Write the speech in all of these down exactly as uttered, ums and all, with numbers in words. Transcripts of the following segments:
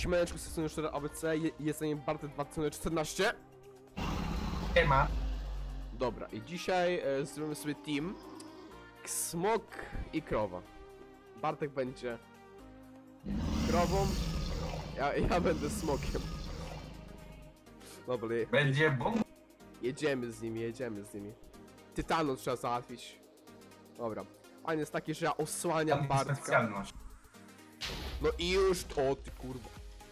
Siemaneczko, z tej strony cztery A B C, je, jestem Bartek dwa tysiące czternaście. Siema. Dobra, i dzisiaj e, zrobimy sobie team Smok i krowa. Bartek będzie krową, ja, ja będę smokiem. Dobra, je, Będzie bum. jedziemy z nimi, jedziemy z nimi. Tytanu trzeba załatwić. Dobra, pan jest taki, że ja osłaniam Bartka. Specjalność. No i już, o ty kurwa.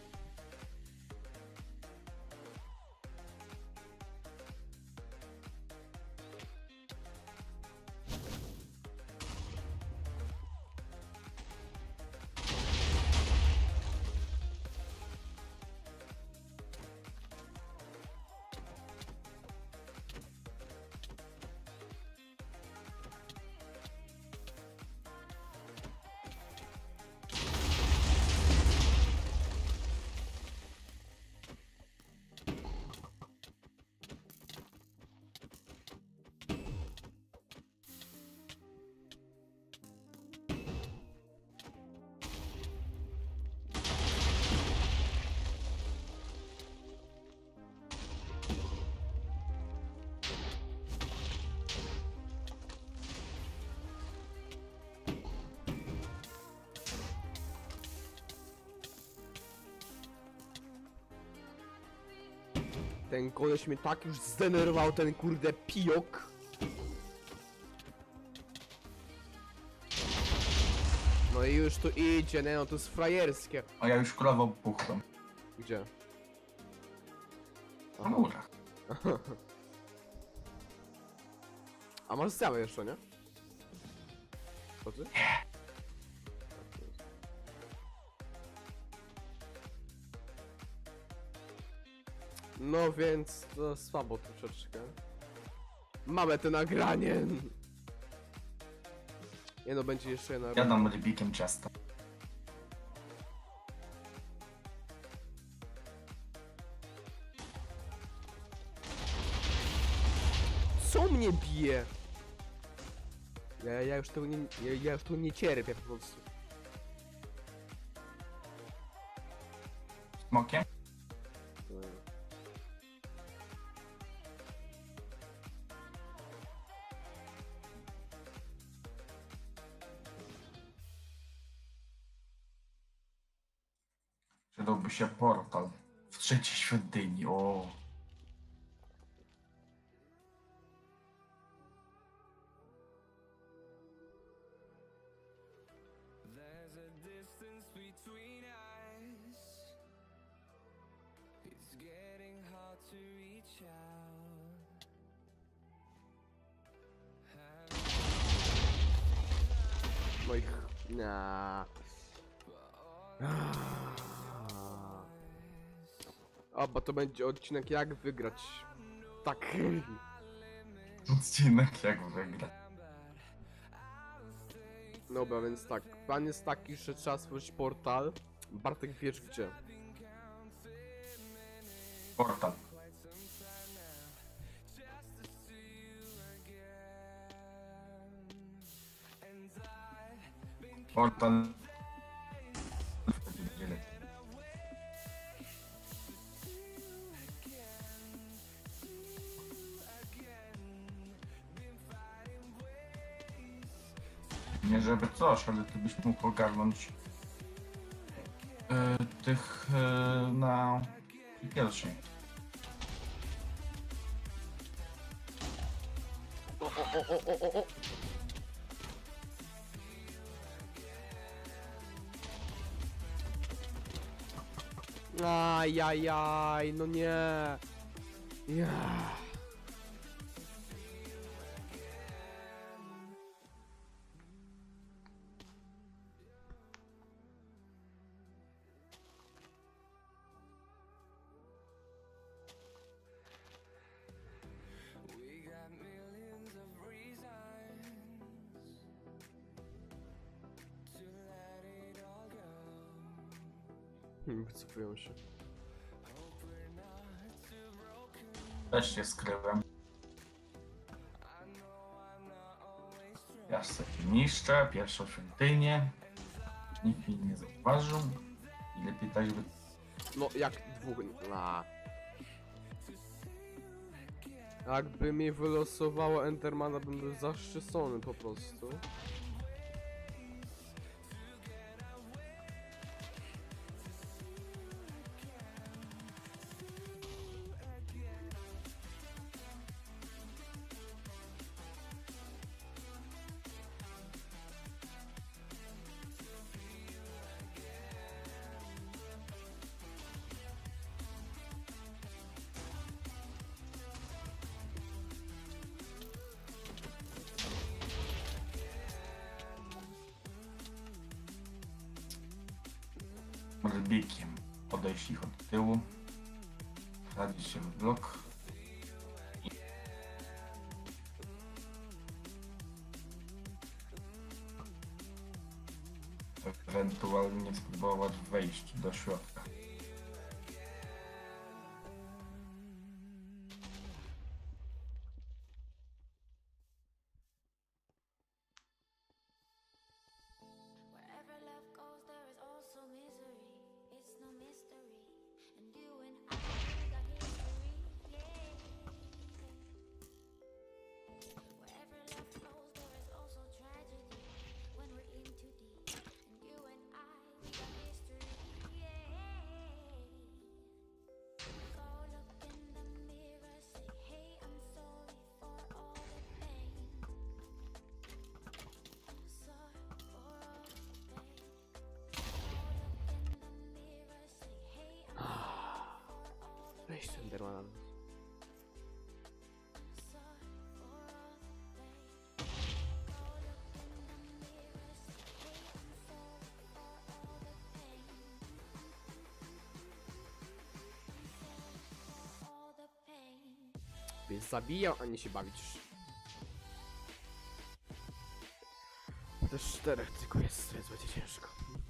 Ten koleś mnie tak już zdenerwował, ten kurde pijok. No i już tu idzie, nie no, to jest frajerskie. A ja już krową puchłem. Gdzie? Na murach. A masz zjawę jeszcze, nie? Co ty? No więc to słabo troszeczkę. Mamy to nagranie. Nie no, będzie jeszcze jedna. Jadam rybikiem ciasto. Co mnie bije? Ja, ja już tego nie, ja, ja już tego nie cierpię po prostu. Smokiem? Przydałby się portal w trzeciej świątyni. O. There's a distance between us. It's getting hard to reach out. No i ch... Nah. O, bo to będzie odcinek jak wygrać. Tak. Odcinek jak wygra. Dobra, więc tak. Plan jest taki, że trzeba stworzyć portal. Bartek, wiesz gdzie? Portal. Portal. Nie żeby coś, ale ty byś mógł ogarnąć yy, tych yy, na pierwszej. O, o, o, o, o, o. Ajajaj, no nie. Ja. We got millions of reasons to let it all go. Hmm, wycofują się. Hope we're not too broken. Też się skryłem. I know I'm not always strong. Ja sobie niszczę pierwszą świątynię. Nikt mnie nie zauważył. I lepiej tak, żeby No jak dwóch... A. Jakby mi wylosowało Endermana, bym był zaszczycony po prostu. Rbikiem podejść ich od tyłu, wsadzić się w blok. Ewentualnie spróbować wejść do środka. Wherever love goes, there is also misery. It's no mystery. And you and I, we got history. Yeah. Wherever love goes, there is also tragedy. When we're in too deep. And you and I, we got history. Yeah. Go look in the mirror, say, hey, I'm sorry for all the pain. Sorry for all the pain. Weź ten Endermana. Więc zabijał, a nie się bawić. Też czterech tylko jest, więc będzie ciężko.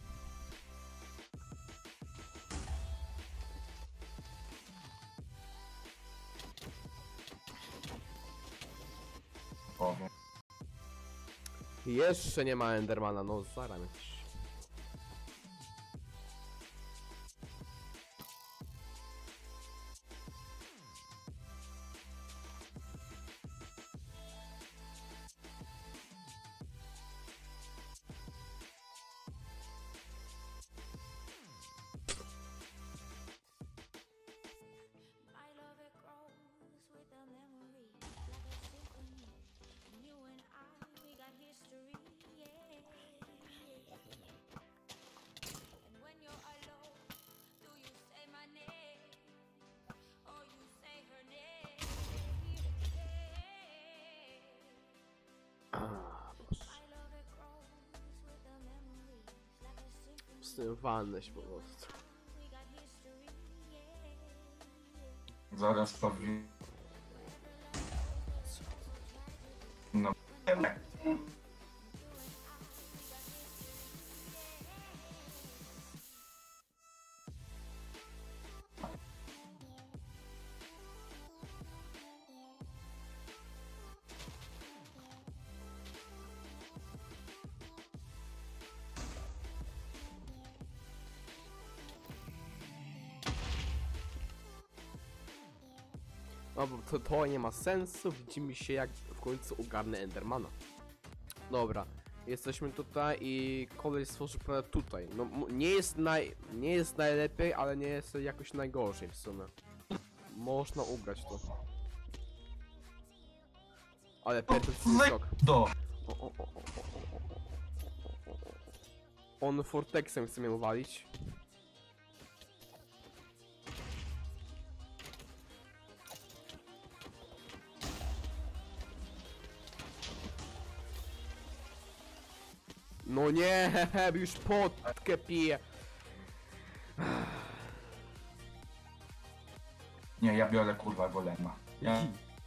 Powiem. Jeszcze nie ma Endermana, no zaraz jakiś. My love, it grows with the memory, like a symphony. And you and I, we got history, yeah. And when you're alone, do you say my name, or you say her name? Yeah. A, Boże. My love, it grows with the memories, like a symphony. Wstywalne się po prostu. We got history, yeah. Zaraz powiem. No. No bo to, to nie ma sensu, widzimy się jak w końcu ogarnę Endermana. Dobra, jesteśmy tutaj i koleś stworzył planetę tutaj. No m- nie jest naj... nie jest najlepiej, ale nie jest jakoś najgorzej w sumie. Można ugrać to. Ale perfekcyjny skok. Do! O, o, o, o, o, o, o, o, o, o. On Fortexem chce mnie uwalić. No nie, hehe, już potkę piję. Nie, ja biorę kurwa golema. Ja...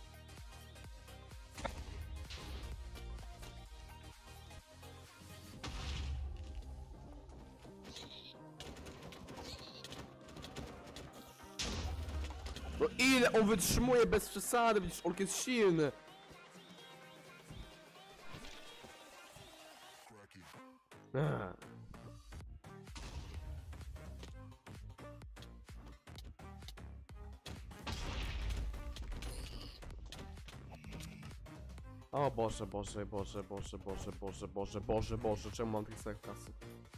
No ile on wytrzymuje bez przesady, przecież Ork jest silny. Ech. O Boże, Boże, Boże, Boże, Boże, Boże, Boże, Boże, Boże, czemu mam tych samych kasy?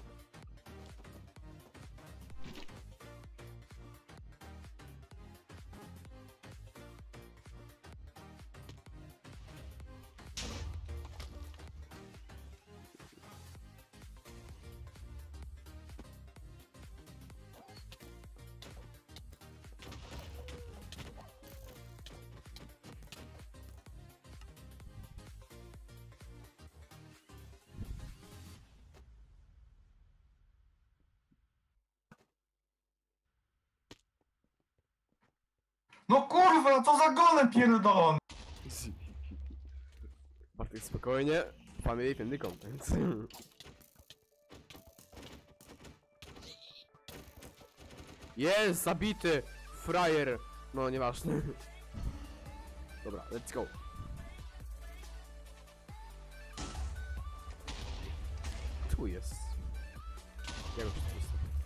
No kurwa, co za golem pierdolony! Bartek, spokojnie. Family friendly content. Jest, zabity! Frajer! No, nieważne. Dobra, let's go. Tu jest. Ja go tu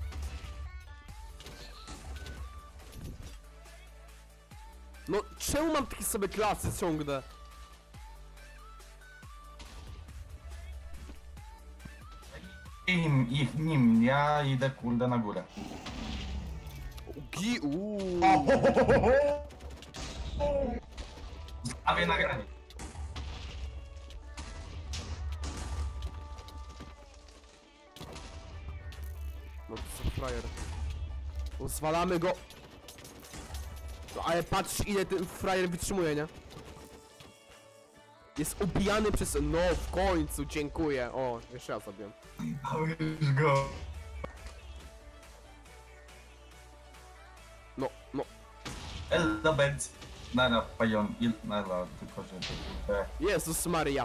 No, czemu mam takie sobie klasy ciągle? Im, ich, nim, ja idę kurde na górę. Gi uuu. Zostawię nagranie. No to co frajer. Zwalamy go. No, ale patrz ile ten frajer wytrzymuje, nie? Jest ubijany przez... No w końcu, dziękuję. O, jeszcze raz zabiłem. Dałeś go. No, no. Ella Benz. Nara, pajon, il, nara, tylko że to kurde. Jezus Maria.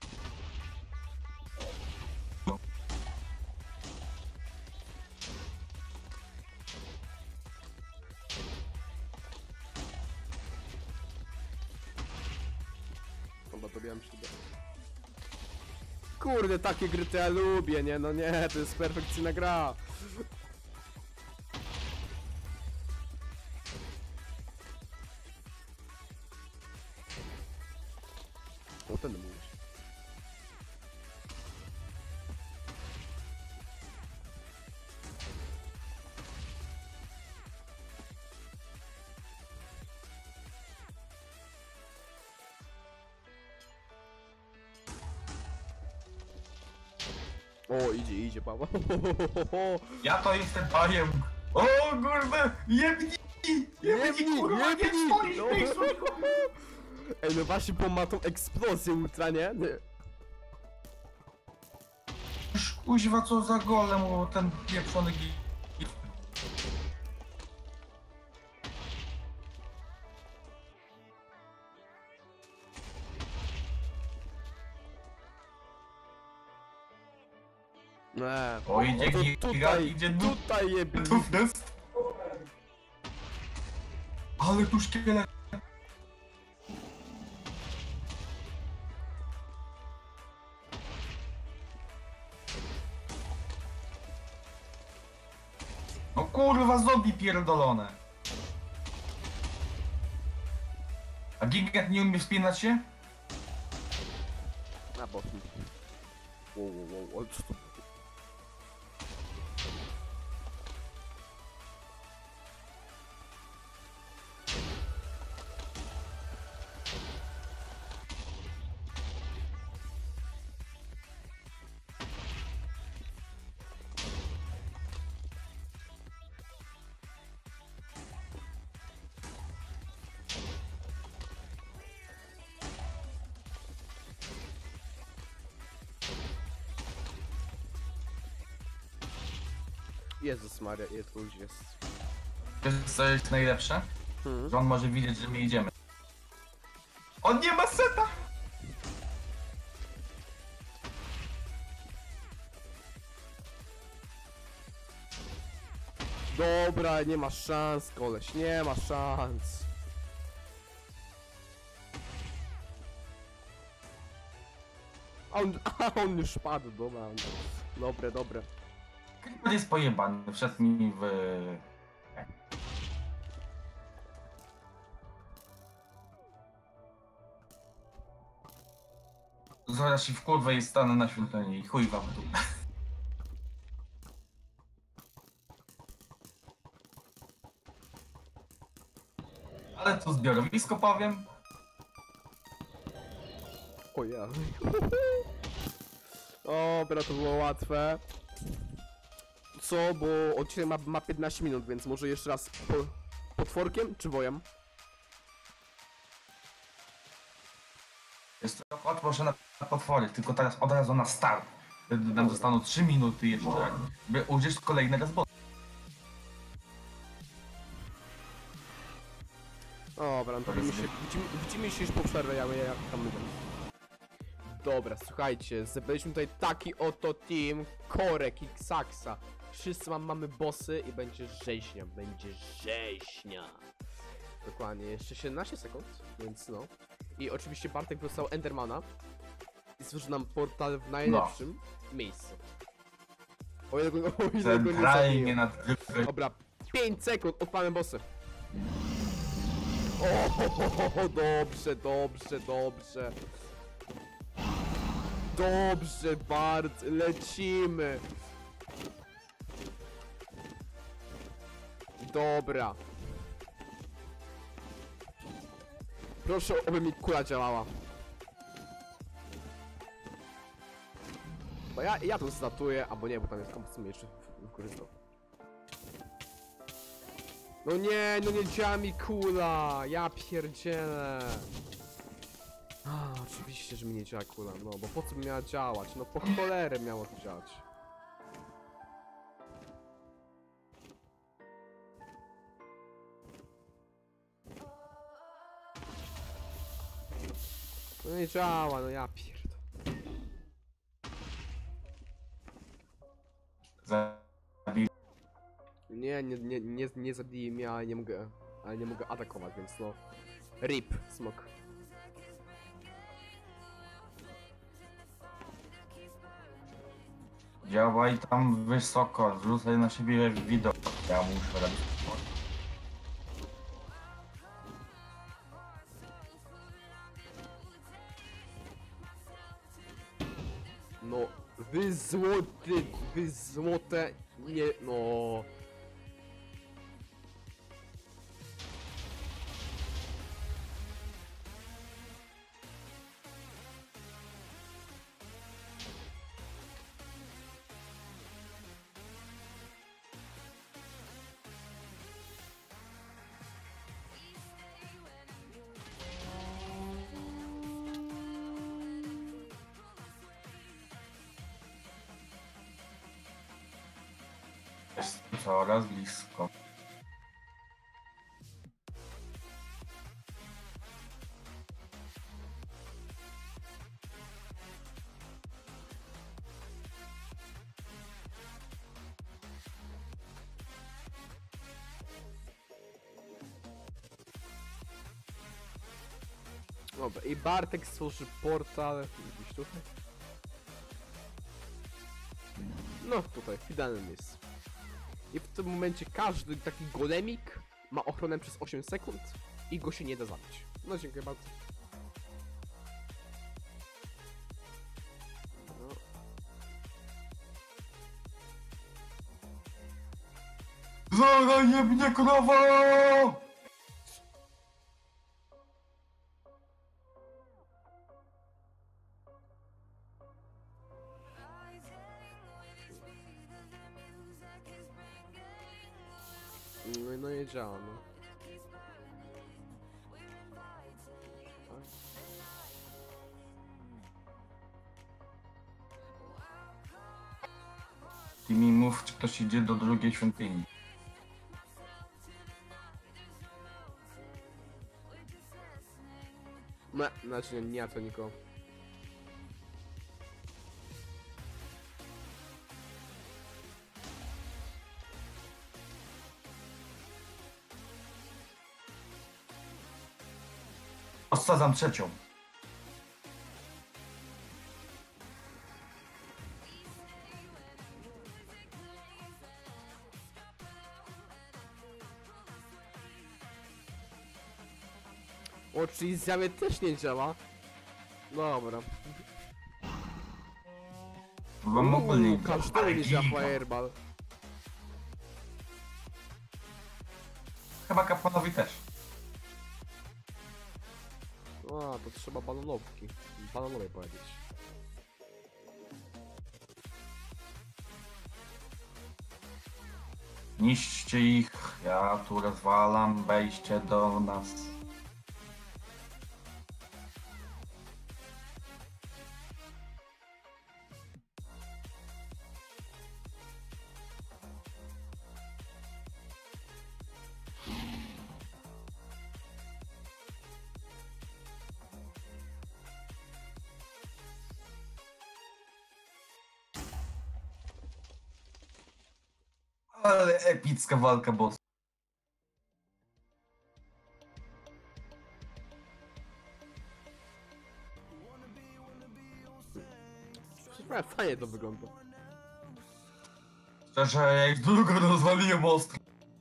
Chyba dobijam się do... Kurde, takie gry to ja lubię, nie? No nie, to jest perfekcyjna gra. O, ten mówisz. O, idzie, idzie, Paweł. Ja to jestem pajem. O kurde, jebnij! Jebnij, kurwa, nie jebnij! stoisz No. w miejscu, kurwa. Ej, no właśnie, bo ma tą eksplozję ultra, nie? Nie. Kuźwa, co za golem, o, ten pieprzony gi... Nie. O, idzie to giga, tutaj, idzie du... tutaj jebni. Tu jest. Ale tu szkielet. No kurwa, zombie pierdolone. A Gigat nie umie wspinać się? Na boku. Wow, wow, wow, co to? Jezus Maria, ile tu już jest. Wiesz co jest najlepsze? Hmm. Że on może widzieć, że my idziemy. On nie ma seta! Dobra, nie ma szans, koleś, nie ma szans. A on, a on już padł, dobra. Dobre, dobre. Creeper jest pojebany, wszedł mi w... Zaraz się w kurwę i stanę na świątyni i chuj wam tu. Ale tu zbiorowisko powiem. O ja. Dobra, to było łatwe. Co, bo odcinek ma, ma piętnaście minut, więc może jeszcze raz po, potworkiem czy wojem? Jest to łatwo, że na potwory, tylko teraz od razu na start. Wtedy nam zostaną trzy minuty jeszcze, by użyć kolejnego zboru. Dobra, no to widzimy się, widzimy, widzimy się już po przerwie, ja, ja, ja tam mówię. Dobra, słuchajcie, zebraliśmy tutaj taki oto team, Korek i Xaxa. Wszyscy mam, mamy bossy i będzie rzeźnia, będzie rzeźnia. Dokładnie, jeszcze siedemnaście sekund, więc no. I oczywiście Bartek dostał Endermana i stworzył nam portal w najlepszym miejscu. O ile go, o ile go nie Centralnie zabiję. nad gry. Dobra, pięć sekund, odpalę bossy. O, dobrze, dobrze, dobrze. Dobrze, Bart, lecimy. Dobra. Proszę, aby mi kula działała. Bo ja, ja tu statuję, albo nie, bo tam jest kompas jeszcze wykorzystał. No nie, no nie działa mi kula, ja pierdzielę. A, oczywiście, że mi nie działa kula, no bo po co miała działać? No po cholerę miało to działać. No nie działa, no ja pierdolę. Zabij. Nie, nie, nie, nie, nie zabije mnie, ale nie mogę, ale nie mogę atakować, więc no. Rip, smok. Działaj tam wysoko, zrzucaj na siebie widok. Ja muszę robić. No, wy złoty, wy złote, nie, no. Jest coraz blisko. Dobra, i Bartek stworzy portal gdzieś tutaj. No, tutaj, w idealnym miejscu. I w tym momencie każdy taki golemik ma ochronę przez osiem sekund i go się nie da zabić. No, dziękuję bardzo. No. Zaraj mnie krowa! No, no nie działa, no. Tak. Ty mi mów, czy ktoś idzie do drugiej świątyni. No, znaczy nie, nie ja to nikogo. Osadzam trzecią. O, czyli zjawie też nie działa. Dobra. Wam ogólnie Uuu, każdemu nie działa fireball. Chyba kapłanowi też. A, to trzeba bananowki. Bananowej powiedzieć. Niszczcie ich, ja tu rozwalam wejście do nas. Ale epicka walka boss. Fajnie to wygląda. Szczerze, ja ich długo rozwaliłem ostro.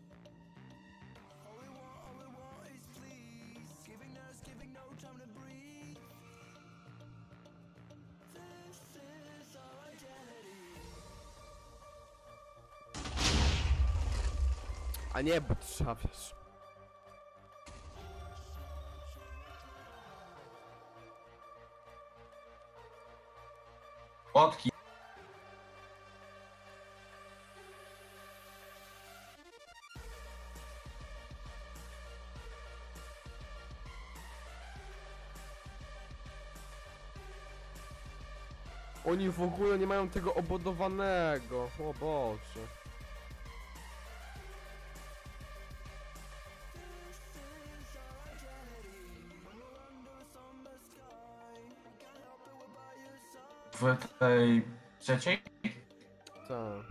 A nie, bo trzeba, wiesz. Łotki. Oni w ogóle nie mają tego obudowanego. O Boże. W tej trzeciej? Tak.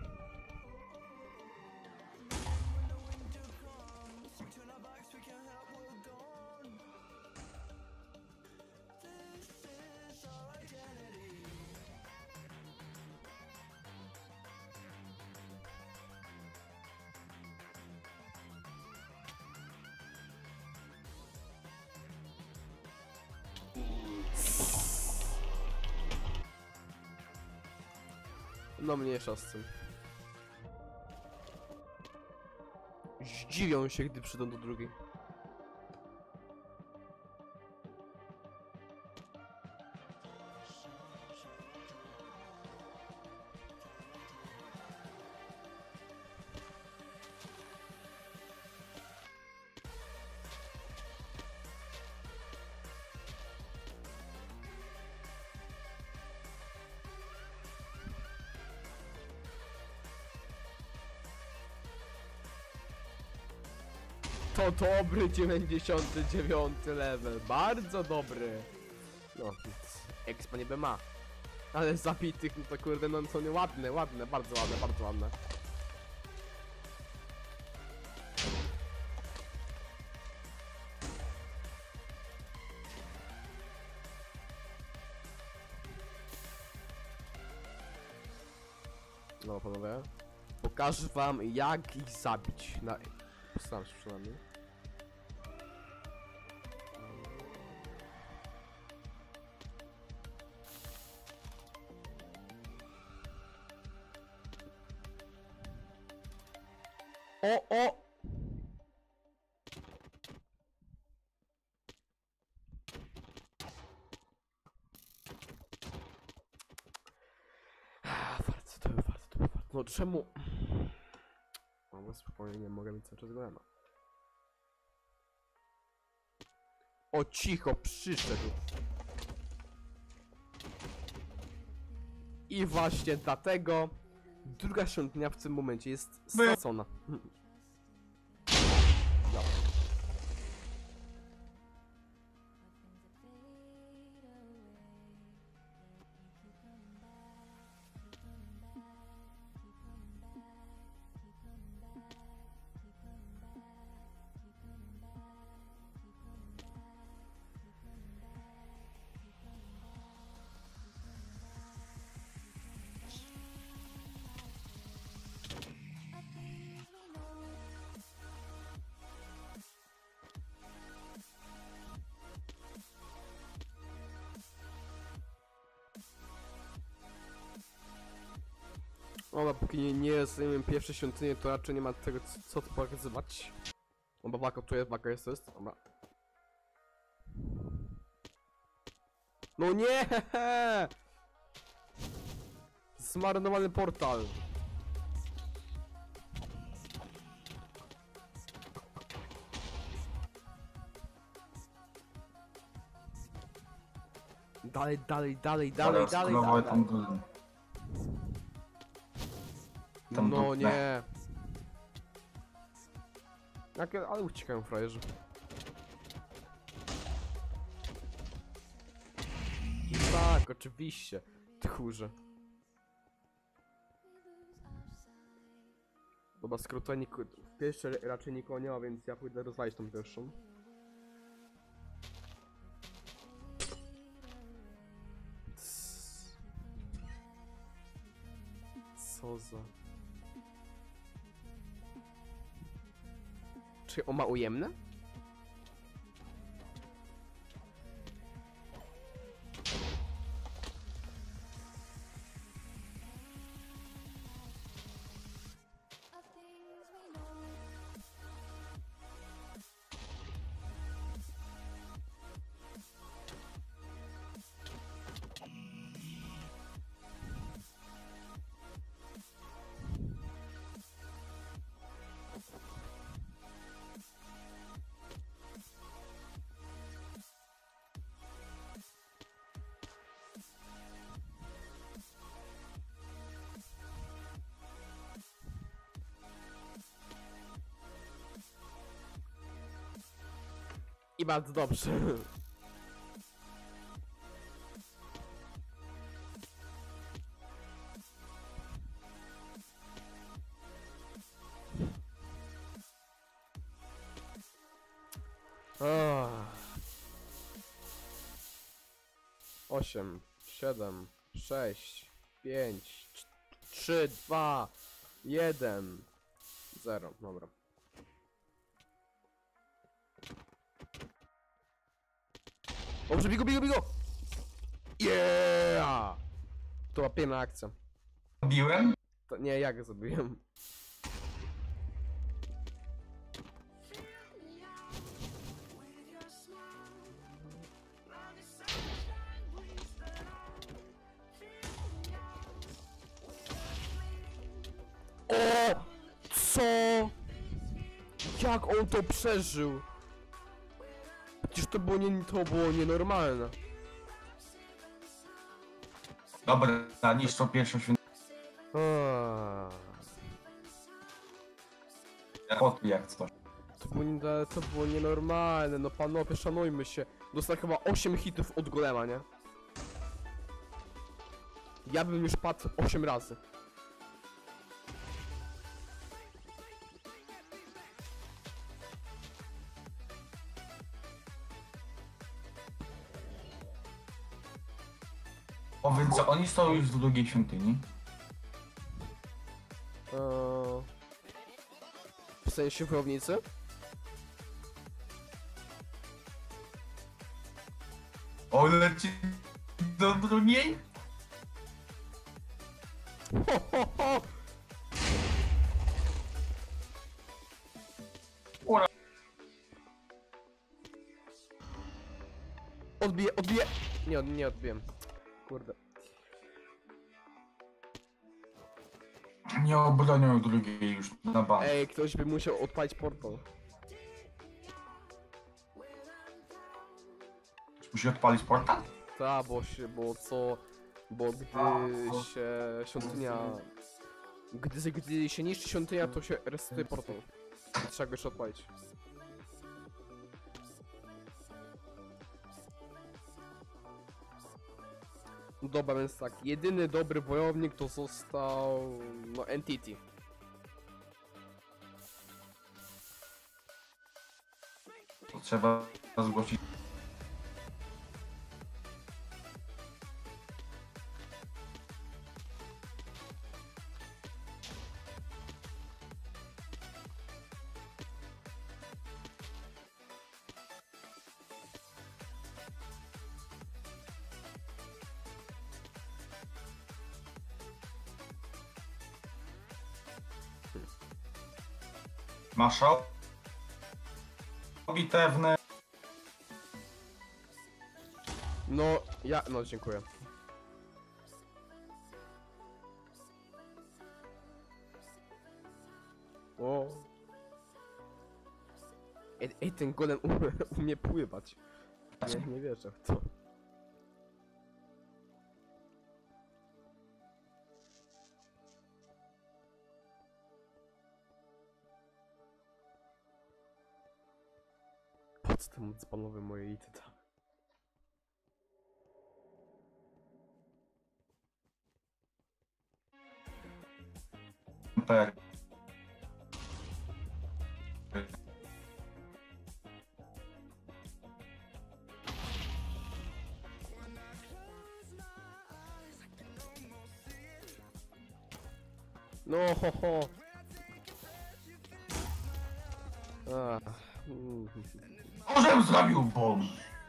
No mniejsza z tym. Zdziwią się, gdy przyjdą do drugiej. To dobry dziewięćdziesiąty dziewiąty level, bardzo dobry. No, expa niby ma. Ale zabitych, no to kurde, no to nie ładne, ładne, bardzo ładne, bardzo ładne. No panowie, pokażę wam jak ich zabić. Na... Postaram się przynajmniej. O, o! Warto to, warto to, warto. No czemu? Mam spokojnie, nie mogę mieć cały czas golema. O cicho, przyszedł. I właśnie dlatego druga świątynia w tym momencie jest stracona. Ja. Póki nie, nie zajmiemy pierwsze świątynie, to raczej nie ma tego co, co tu pokazywać. No bo waka tu jest, waka jest, to jest. Dobra. No nie! Zmarnowany portal. Dalej, dalej, dalej, dalej, dalej, dalej. Tam do... tam No do- nie. Jakie, ale uciekają frajerzy. Tak, oczywiście. Tchórze. Dobra, skrótę niko... w pierwszej raczej nikogo nie ma, więc ja pójdę rozwalić tą pierwszą. Cs. Co za... Czy on ma ujemne? of things we know. I bardzo dobrze. Ah. Osiem, siedem, sześć, pięć, trzy, dwa, jeden, zero. Dobra. Dobrze, bigo, bigo, bigo! Yeah! To była piękna akcja. Biłem? To, nie, ja go zrobiłem. O! Co? Jak on to przeżył? Przecież to było, nie, to było nienormalne. Dobra, niszczą pierwszą świątynię. Aaaa. Poty jak coś. To było, nie, to było nienormalne, no panowie, szanujmy się. Dostał chyba osiem hitów od golema, nie? Ja bym już padł osiem razy. O, więc co, oni są już w drugiej świątyni. Eee, w sensie wojownicy? O, leci do drugiej? Ho, ho, ho. Ura. Odbiję, odbiję! Nie, od- nie odbiłem. Kurde. Nie obronią drugiej już na bank. Ej, ktoś by musiał odpalić portal. Musi odpalić portal? Ta, bo się, bo co... Bo gdy się świątynia... Gdy, gdy się niszczy świątynia, to się resetuje portal. I trzeba go jeszcze odpalić. Dobra, więc tak, jedyny dobry wojownik to został... no Entity. To trzeba zgłosić. Masz bitewne. No, ja... no dziękuję. O. Ej, ej ten golem umie, umie pływać. Nie, nie wierzę w to. Po co temu dzbanowi moje ity tam? Per. No ho ho. Ah. mm. Możem zrobił bomb.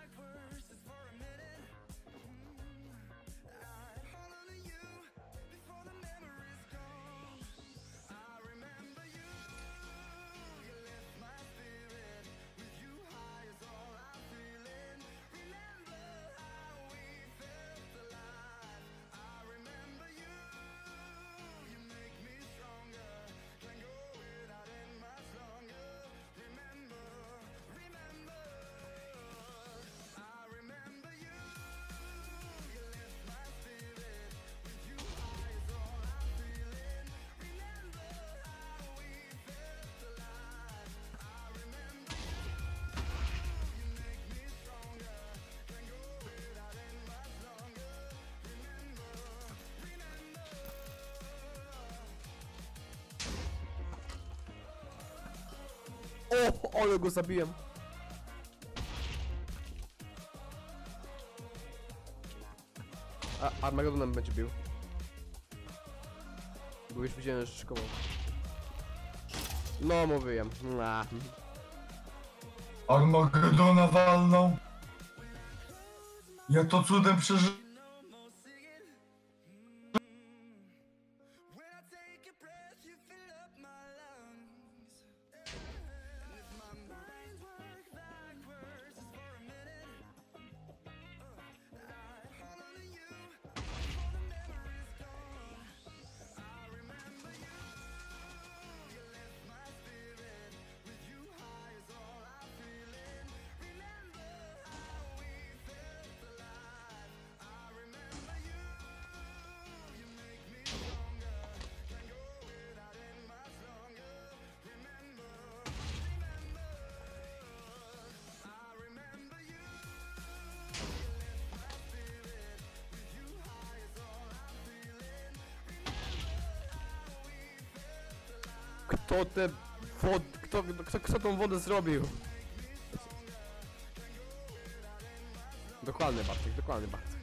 O, ale go zabiłem. A, Armagedonem będzie bił. Bo już widziałem, że szykował. No, mówiłem. Nah. Armagedona walną. Ja to cudem przeżyłem. Kto te wod... Kto, kto, kto tą wodę zrobił? Dokładny Bartek, dokładny Bartek.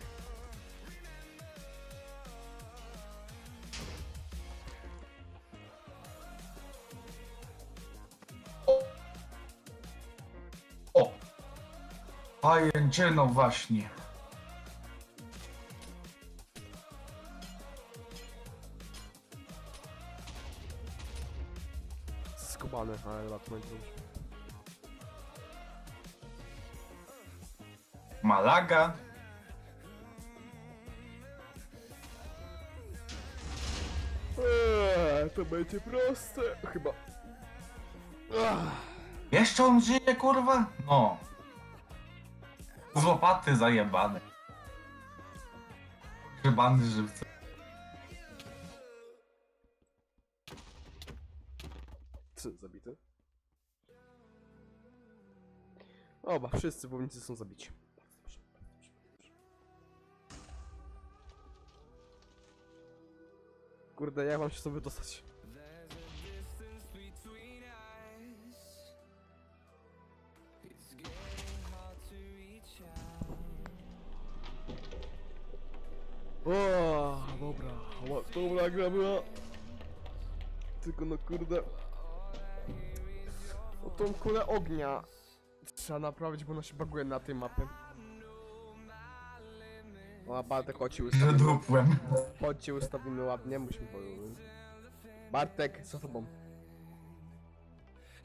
O! Pajęczyno właśnie. Skubany, ale chyba to będzie dobrze. Malaga. Eee, to będzie proste, chyba. Ach. Jeszcze on żyje, kurwa? No. Z łopaty zajebany. Grzebany żywcy. Co, zabity? Oba, wszyscy wojownicy są zabici. Bardzo dobrze, bardzo dobrze, bardzo dobrze. Kurde, jak mam się sobie dostać? O, dobra, o, dobra gra była. Tylko no kurde. O tą kulę ognia trzeba naprawić, bo ona się baguje na tej mapie. O, Bartek, chodź ci ustawimy. Wydupłem. Chodź ci ustawimy ładnie, musimy powiedzieć. Bartek, za tobą.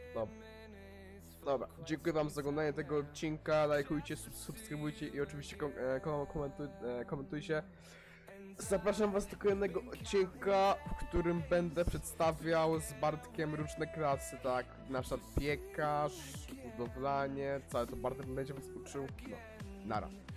Dobra. Dobra, dziękuję wam za oglądanie tego odcinka, lajkujcie, sub subskrybujcie i oczywiście kom e, kom komentuj e, komentujcie. Zapraszam was do kolejnego odcinka, w którym będę przedstawiał z Bartkiem różne klasy, tak? Na przykład piekarz, budowlanie, całe to Bartek będzie was uczył. No, nara.